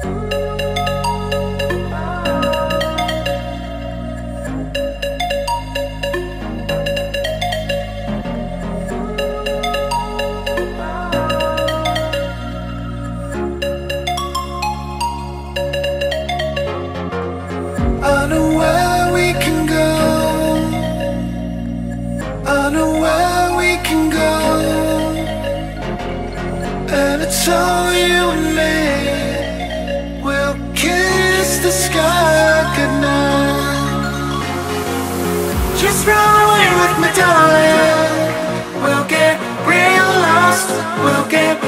I know where we can go. I know where we can go. And it's all you and me. We'll kiss the sky goodnight. Just run away with me, darling. We'll get real lost. We'll get